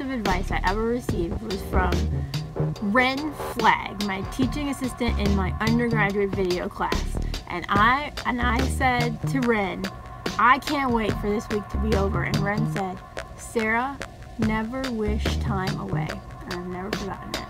of advice I ever received was from Ren Flag, my teaching assistant in my undergraduate video class. And I said to Ren, I can't wait for this week to be over. And Ren said, Sarah, never wish time away. And I've never forgotten it.